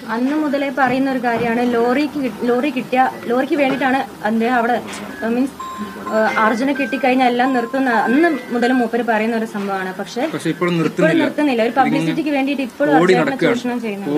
അന്ന് മുതലേ പറയുന്ന ഒരു കാര്യമാണ് ലോറിക്ക് വേണ്ടിയിട്ടാണ് അദ്ദേഹം അവിടെ മീൻസ് അർജുനെ കിട്ടിക്കഴിഞ്ഞാൽ എല്ലാം നിർത്തുന്ന അന്ന് മുതൽ മൂപ്പര് പറയുന്ന ഒരു സംഭവമാണ്. പക്ഷെ ഇപ്പോഴും നിർത്തുന്നില്ല. ഒരു പബ്ലിസിറ്റിക്ക് വേണ്ടിയിട്ട് ഇപ്പോഴും ചൂഷണം ചെയ്യുന്നു.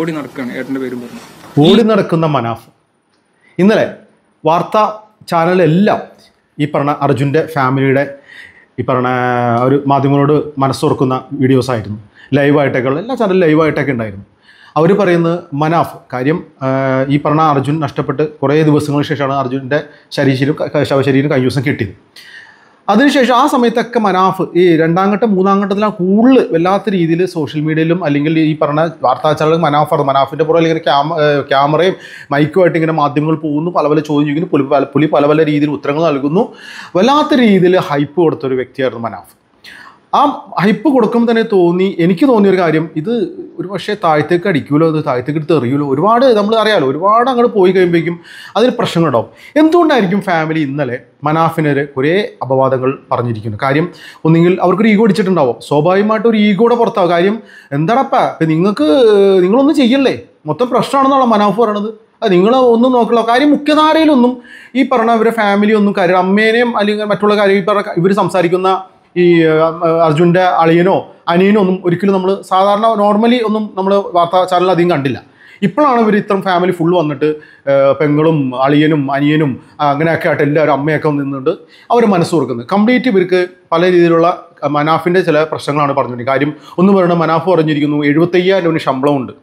ഓടി നടക്കുന്ന മനാഫ് ഇന്നലെ വാർത്താ ചാനലെല്ലാം ഈ പറഞ്ഞ അർജുൻ്റെ ഫാമിലിയുടെ ഈ പറഞ്ഞ ഒരു മാധ്യമങ്ങളോട് മനസ്സോർക്കുന്ന വീഡിയോസായിരുന്നു. ലൈവായിട്ടൊക്കെ ഉള്ള എല്ലാ ചാനലും ലൈവായിട്ടൊക്കെ ഉണ്ടായിരുന്നു. അവർ പറയുന്നത് മനാഫ് കാര്യം ഈ പറഞ്ഞ അർജുൻ നഷ്ടപ്പെട്ട് കുറേ ദിവസങ്ങൾക്ക് ശേഷമാണ് അർജുൻ്റെ ശവശരീരം കഴിഞ്ഞ ദിവസം കിട്ടിയത്. അതിനുശേഷം ആ സമയത്തൊക്കെ മനാഫ് ഈ രണ്ടാം ഘട്ടം മൂന്നാം ഘട്ടത്തിലാണ് കൂടുതൽ വല്ലാത്ത രീതിയിൽ സോഷ്യൽ മീഡിയയിലും അല്ലെങ്കിൽ ഈ പറഞ്ഞ വാർത്താ ചാനൽ മനാഫിൻ്റെ പുറകിൽ ഇങ്ങനെ ക്യാമറയും മൈക്കുമായിട്ട് ഇങ്ങനെ മാധ്യമങ്ങൾ പോകുന്നു, പല പല ചോദ്യം ചോദിക്കുന്നു, പുലി പല പല രീതിയിൽ ഉത്തരങ്ങൾ നൽകുന്നു. വല്ലാത്ത രീതിയിൽ ഹൈപ്പ് കൊടുത്തൊരു വ്യക്തിയായിരുന്നു മനാഫ്. ആ ഹൈപ്പ് കൊടുക്കുമ്പോൾ തന്നെ എനിക്ക് തോന്നിയൊരു കാര്യം, ഇത് ഒരു പക്ഷേ താഴത്തേക്ക് അടിക്കുമല്ലോ, അത് താഴത്തേക്ക് എടുത്ത് എറിയുമല്ലോ, ഒരുപാട് നമ്മൾ അറിയാമല്ലോ, ഒരുപാട് അങ്ങോട്ട് പോയി കഴിയുമ്പോഴേക്കും അതിന് പ്രശ്നങ്ങളുണ്ടാവും. എന്തുകൊണ്ടായിരിക്കും ഫാമിലി ഇന്നലെ മനാഫിനെതിരെ കുറേ അപവാദങ്ങൾ പറഞ്ഞിരിക്കുന്നു? കാര്യം ഒന്നുകിൽ അവർക്കൊരു ഈഗോ അടിച്ചിട്ടുണ്ടാവും, സ്വാഭാവികമായിട്ട് ഒരു ഈഗോയുടെ പുറത്താവും. കാര്യം എന്താണപ്പാ ഇപ്പം നിങ്ങളൊന്നും ചെയ്യല്ലേ, മൊത്തം പ്രശ്നമാണെന്നാണോ മനാഫ് പറയണത്? അത് നിങ്ങൾ ഒന്നും നോക്കണോ? കാര്യം മുഖ്യധാരയിലൊന്നും ഈ പറഞ്ഞ അവരുടെ ഫാമിലി ഒന്നും കാര്യം അമ്മേനെയും അല്ലെങ്കിൽ മറ്റുള്ള കാര്യം ഈ പറഞ്ഞ ഇവർ സംസാരിക്കുന്ന ഈ അർജുൻ്റെ അളിയനോ അനിയനോ ഒന്നും ഒരിക്കലും നമ്മൾ സാധാരണ നോർമലി ഒന്നും നമ്മൾ വാർത്താ ചാനൽ അധികം കണ്ടില്ല. ഇപ്പോഴാണ് ഇവർ ഇത്തരം ഫാമിലി ഫുള്ള് വന്നിട്ട് പെങ്ങളും അളിയനും അനിയനും അങ്ങനെയൊക്കെ ആയിട്ട് എല്ലാവരും അമ്മയൊക്കെ നിന്നുകൊണ്ട് അവർ മനസ്സ് കൊടുക്കുന്നത്. കംപ്ലീറ്റ് ഇവർക്ക് പല രീതിയിലുള്ള മനാഫിൻ്റെ ചില പ്രശ്നങ്ങളാണ് പറഞ്ഞിരിക്കുന്നത്. കാര്യം ഒന്ന് പറയുന്നത് മനാഫ് പറഞ്ഞിരിക്കുന്നു 75,000 ശമ്പളമുണ്ട്.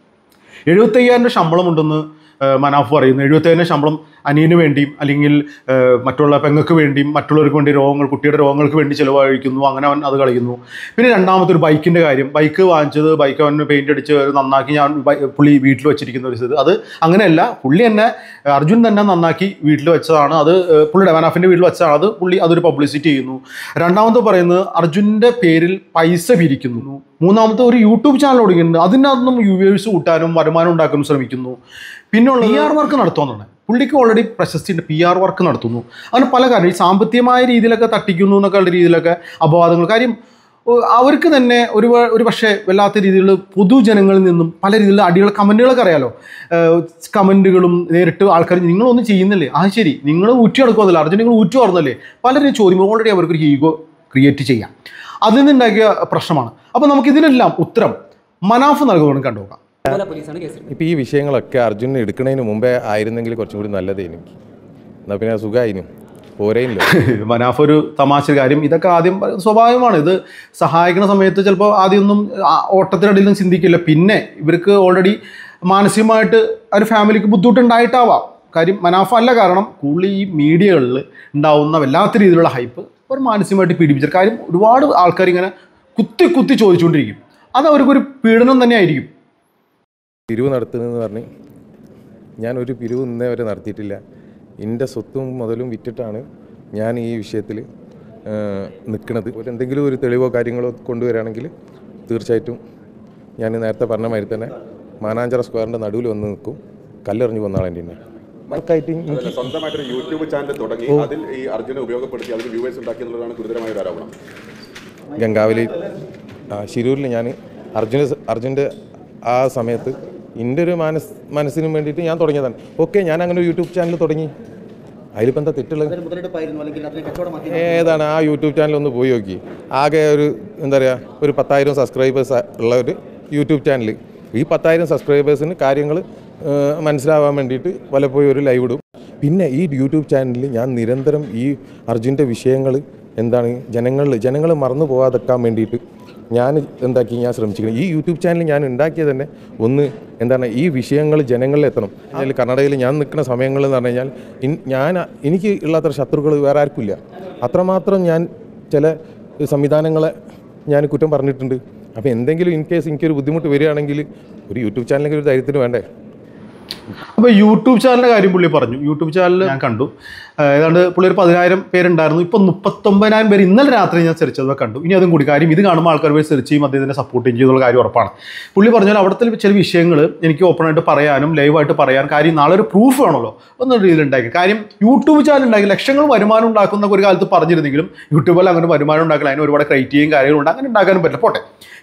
75,000 ശമ്പളമുണ്ടെന്ന് മനാഫ് പറയുന്നു. 75,000 ശമ്പളം അനിയന് വേണ്ടിയും അല്ലെങ്കിൽ മറ്റുള്ള പെങ്ങൾക്ക് വേണ്ടിയും മറ്റുള്ളവർക്ക് വേണ്ടി കുട്ടിയുടെ രോഗങ്ങൾക്ക് വേണ്ടി ചിലവഴിക്കുന്നു. അങ്ങനെ അവൻ അത് കളയുന്നു. പിന്നെ രണ്ടാമത്തെ ഒരു ബൈക്കിൻ്റെ കാര്യം, ബൈക്ക് വാങ്ങിച്ചത് ബൈക്ക് അവൻ പെയിൻ്റ് അടിച്ച് നന്നാക്കി പുള്ളി വീട്ടിൽ വെച്ചിരിക്കുന്ന ഒരു ഇത്, അത് അങ്ങനെയല്ല, പുള്ളി തന്നെ അർജുൻ തന്നെ നന്നാക്കി വീട്ടിൽ വെച്ചതാണ്. അത് പുള്ളിയുടെ മനാഫിൻ്റെ വീട്ടിൽ വെച്ചതാണ്. അത് പുള്ളി അതൊരു പബ്ലിസിറ്റി ചെയ്യുന്നു. രണ്ടാമത്തെ പറയുന്നത് അർജുൻ്റെ പേരിൽ പൈസ പിരിക്കുന്നു. മൂന്നാമത്തെ ഒരു യൂട്യൂബ് ചാനൽ തുടങ്ങിയിട്ടുണ്ട്, അതിനകത്തൊന്നും വ്യൂവേഴ്സ് കൂട്ടാനും വരുമാനം ഉണ്ടാക്കാനും ശ്രമിക്കുന്നു. പിന്നെയുള്ള PR വർക്ക് നടത്തുമെന്നാണ്. പുള്ളിക്ക് ഓൾറെഡി പ്രശസ്തി ഉണ്ട്, PR വർക്ക് നടത്തുന്നു. അങ്ങനെ പല കാര്യം ഈ സാമ്പത്തികമായ രീതിയിലൊക്കെ തട്ടിക്കുന്നു എന്നൊക്കെ ഉള്ള രീതിയിലൊക്കെ അപവാദങ്ങൾ. കാര്യം അവർക്ക് തന്നെ ഒരു പക്ഷേ വല്ലാത്ത രീതിയിൽ പൊതുജനങ്ങളിൽ നിന്നും പല രീതിയിലുള്ള അടികൾ കമൻറ്റുകളൊക്കെ അറിയാലോ, കമൻറ്റുകളും നേരിട്ട് ആൾക്കാർ നിങ്ങളൊന്നും ചെയ്യുന്നില്ലേ, ആ ശരി നിങ്ങൾ ഊറ്റി നടക്കുമെന്നല്ലേ, അർജുൻ നിങ്ങൾ ഊറ്റി പറഞ്ഞല്ലേ, പലരും ചോദ്യം ഓൾറെഡി അവർക്കൊരു ഈഗോ ക്രിയേറ്റ് ചെയ്യാം. അതിൽ നിന്നുണ്ടാക്കിയ പ്രശ്നമാണ്. അപ്പോൾ നമുക്കിതിനെല്ലാം ഉത്തരം മനാഫ് നൽകുമെന്ന് കണ്ടുപോകാം. ഇപ്പോൾ ഈ വിഷയങ്ങളൊക്കെ അർജുനെ എടുക്കുന്നതിന് മുമ്പേ ആയിരുന്നെങ്കിൽ കുറച്ചും കൂടി നല്ലതേനും, എന്നാൽ പിന്നെ സുഖമായിരുന്നു പോരേയില്ല. മനാഫ് ഒരു തമാശ കാര്യം, ഇതൊക്കെ ആദ്യം സ്വാഭാവികമാണ്. ഇത് സഹായിക്കുന്ന സമയത്ത് ചിലപ്പോൾ ആദ്യമൊന്നും ഓട്ടത്തിനിടയിലും ചിന്തിക്കില്ല. പിന്നെ ഇവർക്ക് ഓൾറെഡി മാനസികമായിട്ട് ഒരു ഫാമിലിക്ക് ബുദ്ധിമുട്ടുണ്ടായിട്ടാവാം. കാര്യം മനാഫ് അല്ല കാരണം, കൂടുതൽ ഈ മീഡിയകളിൽ ഉണ്ടാവുന്ന വല്ലാത്ത രീതിയിലുള്ള ഹൈപ്പ് ഒരു മാനസികമായിട്ട് പീഡിപ്പിച്ച കാര്യം. ഒരുപാട് ആൾക്കാർ ഇങ്ങനെ കുത്തി ചോദിച്ചുകൊണ്ടിരിക്കും. അത് അവർക്കൊരു പീഡനം തന്നെ ആയിരിക്കും. പിരിവ് നടത്തുന്നതെന്ന് പറഞ്ഞ് ഞാനൊരു പിരിവ് ഇന്നേ വരെ നടത്തിയിട്ടില്ല. എൻ്റെ സ്വത്തും മുതലും വിറ്റിട്ടാണ് ഞാൻ ഈ വിഷയത്തിൽ നിൽക്കുന്നത്. എന്തെങ്കിലും ഒരു തെളിവോ കാര്യങ്ങളോ കൊണ്ടുവരികയാണെങ്കിൽ തീർച്ചയായിട്ടും ഞാൻ നേരത്തെ പറഞ്ഞ മാതിരി തന്നെ മാനാഞ്ചിറ സ്ക്വയറിൻ്റെ നടുവിൽ വന്ന് നിൽക്കും, കല്ലെറിഞ്ഞു കൊന്നാളെൻ്റെ തന്നെ. സ്വന്തമായിട്ടൊരു യൂട്യൂബ് ചാനൽ തുടങ്ങി അതിൽ ഈ അർജുനെ ഉപയോഗപ്പെടുത്തി അതിൽ വ്യൂവേഴ്സ് ഉണ്ടാക്കി എന്നുള്ളതാണ് ഗുരുതരമായ ഒരു ആരോപണം. ഗംഗാവലി ശിരൂരിൽ ഞാൻ അർജുൻ്റെ ആ സമയത്ത് എൻ്റെ ഒരു മനസ്സിനും വേണ്ടിയിട്ട് ഞാൻ തുടങ്ങിയതാണ്. ഓക്കെ, ഞാൻ അങ്ങനെ ഒരു യൂട്യൂബ് ചാനൽ തുടങ്ങി. അതിലിപ്പോൾ എന്താ തെറ്റുള്ളത്? ഏതാണ് ആ യൂട്യൂബ് ചാനൽ ഒന്ന് പോയി നോക്കി. ആകെ ഒരു എന്താ പറയുക, ഒരു 10,000 സബ്സ്ക്രൈബേഴ്സ് ഉള്ള ഒരു യൂട്യൂബ് ചാനൽ. ഈ 10,000 സബ്സ്ക്രൈബേഴ്സിന് കാര്യങ്ങൾ മനസ്സിലാവാൻ വേണ്ടിയിട്ട് പലപ്പോഴും ഒരു ലൈവ് ഇടും. പിന്നെ ഈ യൂട്യൂബ് ചാനലിൽ ഞാൻ നിരന്തരം ഈ അർജുൻ്റെ വിഷയങ്ങൾ എന്താണ് ജനങ്ങൾ മറന്നു പോകാതെക്കാൻ വേണ്ടിയിട്ട് ഞാൻ ഞാൻ ശ്രമിച്ചിരിക്കുന്നത്. ഈ യൂട്യൂബ് ചാനൽ ഞാൻ ഉണ്ടാക്കിയത് തന്നെ ഒന്ന് എന്താണ്, ഈ വിഷയങ്ങൾ ജനങ്ങളിൽ എത്തണം. അതിൽ കർണാടകയിൽ ഞാൻ നിൽക്കുന്ന സമയങ്ങളിൽ എന്ന് പറഞ്ഞു കഴിഞ്ഞാൽ എനിക്ക് ഉള്ളത്ര ശത്രുക്കൾ വേറെ ആർക്കില്ല. അത്രമാത്രം ഞാൻ ചില സംവിധാനങ്ങളെ ഞാൻ കുറ്റം പറഞ്ഞിട്ടുണ്ട്. അപ്പോൾ എന്തെങ്കിലും ഇൻ കേസ് എനിക്കൊരു ബുദ്ധിമുട്ട് വരികയാണെങ്കിൽ ഒരു യൂട്യൂബ് ചാനലിലേക്ക് ഒരു ധൈര്യത്തിന് വേണ്ടേ. അപ്പോൾ യൂട്യൂബ് ചാനലിൻ്റെ കാര്യം പുള്ളി പറഞ്ഞു. യൂട്യൂബ് ചാനൽ ഞാൻ കണ്ടു, ഏതാണ്ട് പുള്ളി ഒരു 10,000 പേരുണ്ടായിരുന്നു. ഇപ്പോൾ 39,000 പേര് ഇന്നലെ രാത്രി ഞാൻ സെർച്ച് ചെയ്തത് കണ്ടു. ഇനി അതും കൂടി കാര്യം, ഇത് കാണുമ്പോൾ ആൾക്കാർ പോയി സെർച്ച് ചെയ്യും, അദ്ദേഹത്തിനെ സപ്പോർട്ട് ചെയ്യും എന്നുള്ള കാര്യം ഉറപ്പാണ്. പുള്ളി പറഞ്ഞാൽ അവിടുത്തെ ചില വിഷയങ്ങൾ എനിക്ക് ഓപ്പണായിട്ട് പറയാനും ലൈവായിട്ട് പറയാൻ കാര്യം നാളെ ഒരു പ്രൂഫ് വേണമല്ലോ എന്നൊരു രീതിയിലുണ്ടാക്കി. കാര്യം യൂട്യൂബ് ചാനൽ ഉണ്ടാക്കി ലക്ഷങ്ങൾ വരുമാനം ഉണ്ടാക്കുന്ന ഒരു കാലത്ത് പറഞ്ഞിരുന്നെങ്കിലും യൂട്യൂബിൽ അങ്ങനെ വരുമാനം ഉണ്ടാക്കില്ല, അതിന് ഒരുപാട് ക്രൈറ്റീരിയയും കാര്യങ്ങളുണ്ട്, അങ്ങനെ ഉണ്ടാക്കാനും പറ്റില്ല. പോട്ടെ,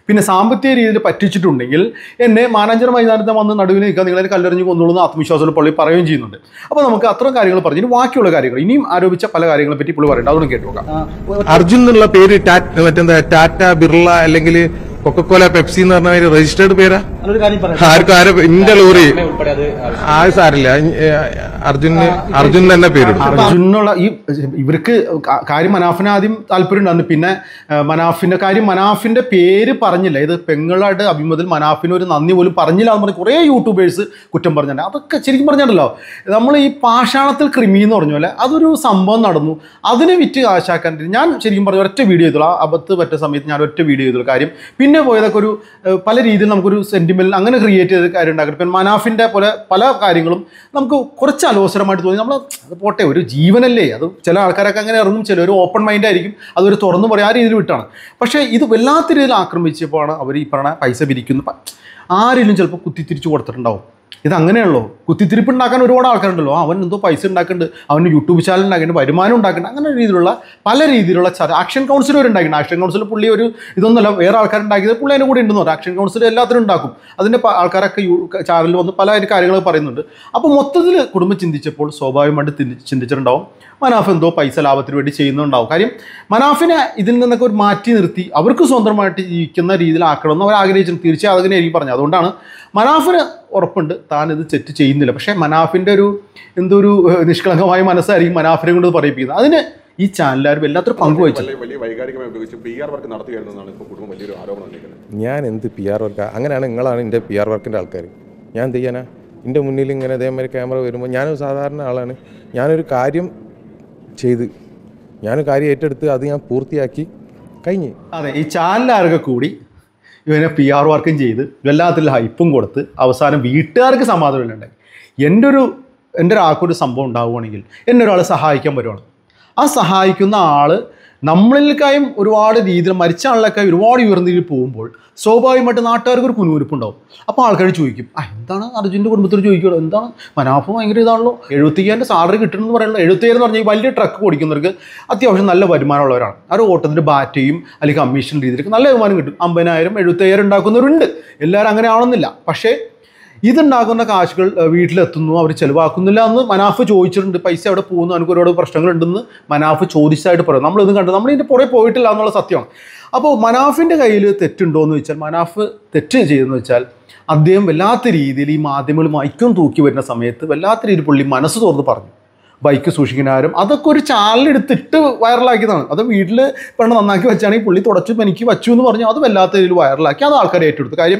പിന്നെ സാമ്പത്തിക രീതിയിൽ പറ്റിച്ചിട്ടുണ്ടെങ്കിൽ എന്നെ മാനാഞ്ചിറ മൈതാനത്ത് വന്ന് നടുവിൽ നിൽക്കുക, നിങ്ങളെ കല്ലെറിഞ്ഞ് കൊന്നുകൊള്ളുന്ന ആത്മവിശ്വാസമുള്ള പുള്ളി പറയുകയും ചെയ്യുന്നുണ്ട്. അപ്പോൾ നമുക്ക് അത്തരം കാര്യങ്ങൾ പറഞ്ഞു ബാക്കിയുള്ള കാര്യങ്ങൾ ഇനിയും ആരോപിച്ച പല കാര്യങ്ങളെ പറ്റി പുള്ളി പറയേണ്ട, അതൊന്നും കേട്ടു നോക്കാം. അർജുൻ എന്നുള്ള പേര് മറ്റെന്താ ടാറ്റ, ബിർള അല്ലെങ്കിൽ കൊക്കക്കോല, പെപ്സി എന്ന് പറഞ്ഞ രജിസ്റ്റേർഡ് പേരാ? ആരും ഇന്റെ ലോറി സാരില്ല, അർജുൻ തന്നെ പേരിടും. അർജുനുള്ള ഇവർക്ക് കാര്യം മനാഫിന് ആദ്യം താല്പര്യം ഉണ്ടായിരുന്നു. പിന്നെ മനാഫിന്റെ പേര് പറഞ്ഞില്ല. ഇത് പെങ്ങളായിട്ട് അഭിമുഖത്തിൽ മനാഫിന് ഒരു നന്ദി പോലും പറഞ്ഞില്ല എന്ന് പറഞ്ഞ് കുറേ യൂട്യൂബേഴ്സ് കുറ്റം പറഞ്ഞിട്ടുണ്ട്. അതൊക്കെ ശരിക്കും പറഞ്ഞിട്ടുണ്ടല്ലോ, നമ്മൾ ഈ പാഷാണത്തിൽ കൃമി എന്ന് പറഞ്ഞ പോലെ അതൊരു സംഭവം നടന്നു, അതിനെ വിറ്റ് കാശാക്കാൻ ഞാൻ ശരിക്കും പറഞ്ഞ ഒറ്റ വീഡിയോ ചെയ്തോളൂ. അബദ്ധ പറ്റ സമയത്ത് ഞാൻ ഒറ്റ വീഡിയോ ചെയ്തോളൂ. കാര്യം പിന്നെ പോയതൊക്കെ ഒരു പല രീതിയിൽ നമുക്കൊരു സെന്റിമെന്റ് അങ്ങനെ ക്രിയേറ്റ് ചെയ്ത കാര്യം ഉണ്ടാക്കും. ഇപ്പം മനാഫിൻ്റെ പോലെ പല കാര്യങ്ങളും നമുക്ക് കുറച്ച് അലോസരമായിട്ട് തോന്നി. നമ്മൾ പോട്ടെ, ഒരു ജീവനല്ലേ, അത് ചില ആൾക്കാരൊക്കെ അങ്ങനെ ഇറങ്ങും, ചിലർ ഓപ്പൺ മൈൻഡ് ആയിരിക്കും, അതൊരു തുറന്നു പറയും, ആ രീതിയിൽ വിട്ടാണ്. പക്ഷേ ഇത് വല്ലാത്ത രീതിയിൽ ആക്രമിച്ചപ്പോഴാണ് അവർ ഈ പറഞ്ഞ പൈസ പിരിക്കുന്നു. ആരെങ്കിലും ചിലപ്പോൾ കുത്തിത്തിരിച്ച് കൊടുത്തിട്ടുണ്ടാവും. ഇതങ്ങനെയുള്ളൂ. കുത്തിത്തിരിപ്പ് ഉണ്ടാക്കാൻ ഒരുപാട് ആൾക്കാരുണ്ടല്ലോ, അവൻ എന്തോ പൈസ ഉണ്ടാക്കുന്നുണ്ട്, അവന് യൂട്യൂബ് ചാനൽ ഉണ്ടാക്കുന്നുണ്ട്, വരുമാനം ഉണ്ടാക്കുന്നുണ്ട്, അങ്ങനെ രീതിയിലുള്ള പല രീതിയിലുള്ള ആക്ഷൻ കൗൺസിൽ വരെ ഉണ്ടാക്കുന്നുണ്ട്. ആക്ഷൻ കൗൺസിൽ പുള്ളി ഒരു ഇതൊന്നുമല്ല, വേറെ ആൾക്കാരുണ്ടാക്കിയത് പുള്ളി അതിൻ്റെ കൂടെ ഉണ്ടെന്ന് പറയും. ആക്ഷൻ കൗൺസിൽ എല്ലാത്തിനും ഉണ്ടാക്കും. അതിൻ്റെ ആൾക്കാരൊക്കെ ചാനലിൽ വന്ന് പല കാര്യങ്ങൾ പറയുന്നുണ്ട്. അപ്പോൾ മൊത്തത്തിൽ കുടുംബം ചിന്തിച്ചപ്പോൾ സ്വാഭാവികമായിട്ട് ചിന്തിച്ചിട്ടുണ്ടാവും മനാഫ് എന്തോ പൈസ ലാഭത്തിന് വേണ്ടി ചെയ്യുന്നുണ്ടാവും. കാര്യം മനാഫിനെ ഇതിൽ നിന്നൊക്കെ ഒരു മാറ്റി നിർത്തി അവർക്ക് സ്വന്തമായിട്ട് ജീവിക്കുന്ന രീതിയിലാക്കണമെന്ന് അവർ ആഗ്രഹിച്ചു. തീർച്ചയായും അതിനെ എനിക്ക് പറഞ്ഞു. അതുകൊണ്ടാണ് മനാഫിന് ഉറപ്പുണ്ട് താൻ ഇത് തെറ്റ് ചെയ്യുന്നില്ല. പക്ഷേ മനാഫിൻ്റെ ഒരു എന്തോ ഒരു നിഷ്കളങ്കമായ മനസ്സായിരിക്കും മനാഫിനെ കൊണ്ട് പറയിപ്പിക്കുന്നത്. അതിന് ഈ ചാനലുകാർ വല്ലാത്തൊരു പങ്കുവഹിച്ചു. ഞാൻ എന്ത് PR വർക്ക്? അങ്ങനെയാണ് നിങ്ങളാണ് എൻ്റെ PR വർക്കിൻ്റെ ആൾക്കാർ. ഞാൻ എന്ത് ചെയ്യാനാ? എൻ്റെ മുന്നിൽ ഇങ്ങനെ അതേമാതിരി ക്യാമറ വരുമ്പോൾ ഞാനൊരു സാധാരണ ആളാണ്. ഞാനൊരു കാര്യം ചെയ്ത് ഞാനൊരു കാര്യം ഏറ്റെടുത്ത് അത് ഞാൻ പൂർത്തിയാക്കി കഴിഞ്ഞ്. അതെ, ഈ ചാനലുകാരൊക്കെ കൂടി ഇവനെ PR വർക്കും ചെയ്ത് എല്ലാത്തിലും ഹൈപ്പും കൊടുത്ത് അവസാനം വീട്ടുകാർക്ക് സമാധാനമില്ലുണ്ടായി. എൻ്റെ ഒരാൾക്കൊരു സംഭവം ഉണ്ടാവുകയാണെങ്കിൽ എന്നെ ഒരാൾ സഹായിക്കാൻ വരുവാണ്. ആ സഹായിക്കുന്ന ആൾ നമ്മളിലേക്കായും ഒരുപാട് രീതിയിൽ മരിച്ച ആളിലേക്കായി ഒരുപാട് ഉയർന്ന രീതിയിൽ പോകുമ്പോൾ സ്വാഭാവികമായിട്ട് നാട്ടുകാർക്ക് ഒരു കുനുകുരുപ്പുണ്ടാവും. അപ്പോൾ ആൾക്കാർ ചോദിക്കും, എന്താണ് അർജുൻ്റെ കുടുംബത്തിൽ ചോദിക്കുള്ളൂ, എന്താണ് മനാഫ് ഭയങ്കര ഇതാണല്ലോ, 75,000 സാലറി കിട്ടണമെന്ന് പറയുന്നത്. 75,000 എന്ന് പറഞ്ഞാൽ വലിയ ട്രക്ക് ഓടിക്കുന്നവർക്ക് അത്യാവശ്യം നല്ല വരുമാനമുള്ളവരാണ്. ആ ഒരു ഓട്ടത്തിൻ്റെ ബാറ്റയും അല്ലെങ്കിൽ കമ്മീഷൻ രീതിയിലേക്ക് നല്ല വരുമാനം കിട്ടും. 50,000 75,000 ഉണ്ടാക്കുന്നവരുണ്ട്. എല്ലാവരും അങ്ങനെ ആവണമെന്നില്ല. പക്ഷേ ഇതുണ്ടാക്കുന്ന കാശുകൾ വീട്ടിലെത്തുന്നു, അവർ ചിലവാക്കുന്നില്ല എന്ന് മനാഫ് ചോദിച്ചിട്ടുണ്ട്. പൈസ എവിടെ പോകുന്നു, എനിക്ക് ഒരുപാട് പ്രശ്നങ്ങളുണ്ടെന്ന് മനാഫ് ചോദിച്ചതായിട്ട് പറയും. നമ്മളിത് കണ്ടു, നമ്മളിതിൻ്റെ പുറകെ പോയിട്ടില്ല എന്നുള്ള സത്യമാണ്. അപ്പോൾ മനാഫിൻ്റെ കയ്യിൽ തെറ്റുണ്ടോ എന്ന് വെച്ചാൽ, മനാഫ് തെറ്റ് ചെയ്തെന്ന് വെച്ചാൽ അദ്ദേഹം വല്ലാത്ത രീതിയിൽ ഈ മാധ്യമങ്ങൾ മൈക്കും തൂക്കി വരുന്ന സമയത്ത് വല്ലാത്ത രീതിയിൽ പുള്ളി മനസ്സ് തുറന്ന് പറഞ്ഞു ബൈക്ക് സൂക്ഷിക്കുന്നവരും അതൊക്കെ ഒരു ചാനലെടുത്തിട്ട് വൈറലാക്കിയതാണ്. അത് വീട്ടിൽ പെണ്ണ് നന്നാക്കി വെച്ചാണെങ്കിൽ പുള്ളി തുടച്ചു എനിക്ക് വച്ചു എന്ന് പറഞ്ഞു, അത് വല്ലാത്ത രീതിയിൽ വൈറലാക്കി. അത് ആൾക്കാരെ ഏറ്റെടുത്തു. കാര്യം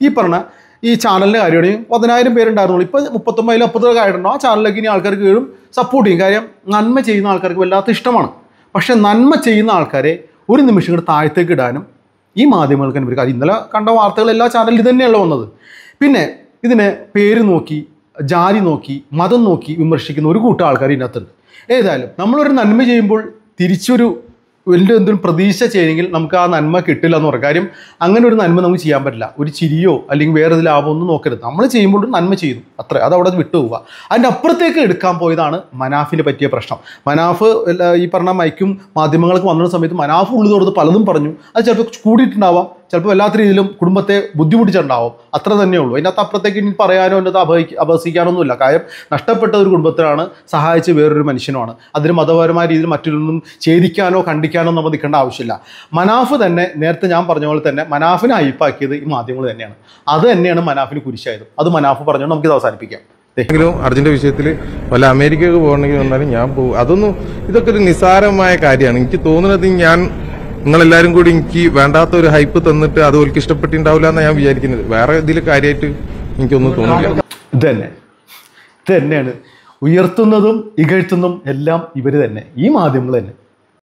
ഈ ചാനലിൻ്റെ കാര്യമാണെങ്കിൽ 10,000 പേരുണ്ടായിരുന്നുള്ളൂ. ഇപ്പോൾ 39 40 ആയിട്ടുണ്ടോ. ആ ചാനലിലേക്ക് ഇനി ആൾക്കാർക്ക് വീഴും സപ്പോർട്ട് ചെയ്യും. കാര്യം നന്മ ചെയ്യുന്ന ആൾക്കാർക്ക് വല്ലാത്ത ഇഷ്ടമാണ്. പക്ഷേ നന്മ ചെയ്യുന്ന ആൾക്കാരെ ഒരു നിമിഷം കൂടെ താഴത്തേക്ക് ഇടാനും ഈ മാധ്യമങ്ങൾക്ക് തന്നെ കാര്യം. ഇന്നലെ കണ്ട വാർത്തകൾ എല്ലാ ചാനലിൽ ഇത് തന്നെയല്ല വന്നത്. പിന്നെ ഇതിനെ പേര് നോക്കി, ജാതി നോക്കി, മതം നോക്കി വിമർശിക്കുന്ന ഒരു കൂട്ടം ആൾക്കാർ ഇതിനകത്തുണ്ട്. ഏതായാലും നമ്മളൊരു നന്മ ചെയ്യുമ്പോൾ തിരിച്ചൊരു എന്തെങ്കിലും പ്രതീക്ഷ ചെയ്യെങ്കിൽ നമുക്ക് ആ നന്മ കിട്ടില്ല എന്ന് പറയും. കാര്യം അങ്ങനെ ഒരു നന്മ നമുക്ക് ചെയ്യാൻ പറ്റില്ല. ഒരു ചിരിയോ അല്ലെങ്കിൽ വേറെ ഇത് ലാഭമോ ഒന്നും നോക്കരുത്. നമ്മൾ ചെയ്യുമ്പോൾ നന്മ ചെയ്യുന്നു അത്ര, അത് അവിടെ വിട്ടു പോവുക. അതിൻ്റെ അപ്പുറത്തേക്ക് എടുക്കാൻ പോയതാണ് മനാഫിന് പറ്റിയ പ്രശ്നം. മനാഫ് ഈ പറഞ്ഞ മൈക്കും മാധ്യമങ്ങൾക്ക് വന്ന സമയത്ത് മനാഫ് ഉള്ളു തുറന്ന് പലതും പറഞ്ഞു. അത് ചിലപ്പോൾ കൂടിയിട്ടുണ്ടാവാം, ചിലപ്പോൾ വല്ലാത്ത രീതിയിലും കുടുംബത്തെ ബുദ്ധിമുട്ടിച്ചിട്ടുണ്ടാവും. അത്ര തന്നെ ഉള്ളൂ. അതിനകത്ത് അപ്പുറത്തേക്ക് ഇനി പറയാനോ എൻ്റെ അപഹസിക്കാനൊന്നുമില്ല. കാര്യം നഷ്ടപ്പെട്ട ഒരു കുടുംബത്തിനാണ് സഹായിച്ച് വേറൊരു മനുഷ്യനുമാണ്. അതിന് മതപരമായ രീതിയിൽ മറ്റൊന്നും ഛേദിക്കാനോ ഖണ്ഡിക്കാനോ നമ്മൾ നിൽക്കേണ്ട ആവശ്യമില്ല. മനാഫ് തന്നെ നേരത്തെ ഞാൻ പറഞ്ഞ പോലെ തന്നെ മനാഫിനെ ഹൈപ്പാക്കിയത് ഈ മാധ്യമങ്ങൾ തന്നെയാണ്. അത് തന്നെയാണ് മനാഫിന് കുരിശായത്. അത് മനാഫ് പറഞ്ഞുകൊണ്ട് നമുക്കിത് അവസാനിപ്പിക്കാം. എങ്കിലും അർജുൻ്റെ വിഷയത്തിൽ വല്ല അമേരിക്കയ്ക്ക് പോകണമെങ്കിൽ വന്നാലും ഞാൻ പോകും. അതൊന്നും ഇതൊക്കെ ഒരു നിസ്സാരമായ കാര്യമാണ്. എനിക്ക് തോന്നുന്നത് നിങ്ങളെല്ലാവരും കൂടി എനിക്ക് വേണ്ടാത്ത ഒരു ഹൈപ്പ് തന്നിട്ട് അത് ഓർക്ക് ഇഷ്ടപ്പെട്ടിട്ടുണ്ടാവില്ല എന്നാണ് ഞാൻ വിചാരിക്കുന്നത്. വേറെ ഇതിൽ കാര്യമായിട്ട് എനിക്കൊന്നും തോന്നില്ല. ഇത് തന്നെയാണ് ഉയർത്തുന്നതും ഇകഴ്ത്തുന്നതും എല്ലാം ഇവർ തന്നെ, ഈ മാധ്യമങ്ങൾ തന്നെ.